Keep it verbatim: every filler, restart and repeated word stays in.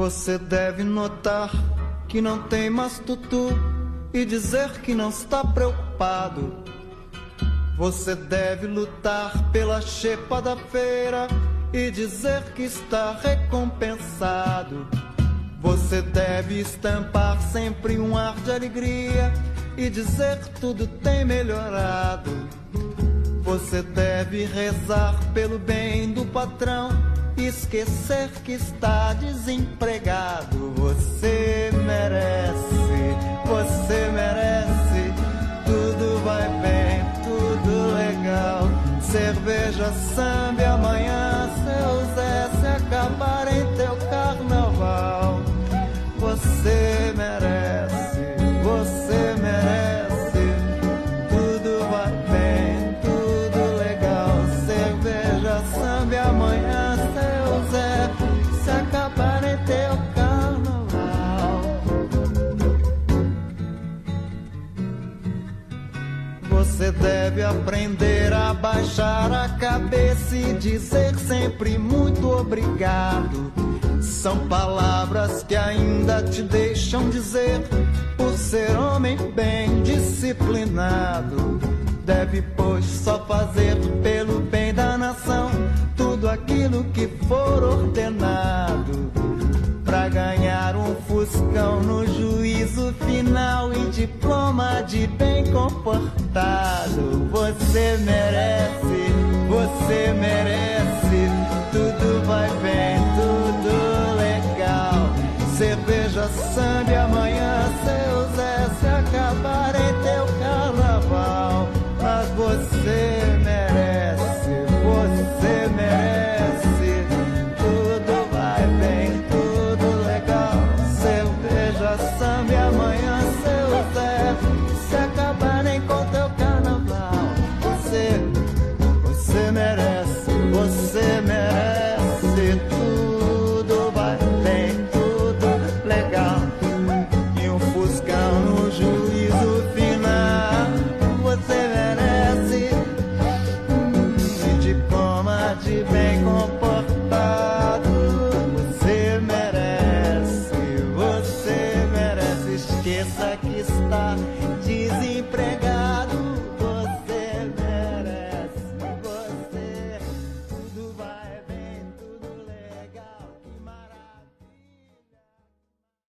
Você deve notar que não tem mais tutu e dizer que não está preocupado. Você deve lutar pela xepa da feira e dizer que está recompensado. Você deve estampar sempre um ar de alegria e dizer que tudo tem melhorado. Você deve rezar pelo bem do patrão e esquecer que está desempregado. Você merece, você merece, tudo vai bem, tudo legal. Cerveja, samba e amanhã seu Zé se acabar em teu carnaval. Você merece, você merece, tudo vai bem, tudo legal. Cerveja, samba e amanhã seu Zé se acabar em teu carnaval. Você deve aprender a baixar a cabeça e dizer sempre muito obrigado. São palavras que ainda te deixam dizer, por ser homem bem disciplinado. Deve, pois, só fazer pelo bem da nação tudo aquilo que for ordenado, pra ganhar um fuscão no juízo final e diploma de bem comportado. Você merece, você merece, tudo vai bem, tudo legal. Cerveja, samba e amanhã seu Zé se acabar em teu carnaval. Mas você merece, você merece, tudo vai bem, tudo legal. Cerveja, samba e amanhã seu Zé se acabarem com teu carnaval. Você, você merece, você merece, tudo vai bem, tudo legal. E um fuscão no juízo final. Você merece, e diploma de bem comportado. Você merece, você merece. Esqueça que está desempregado.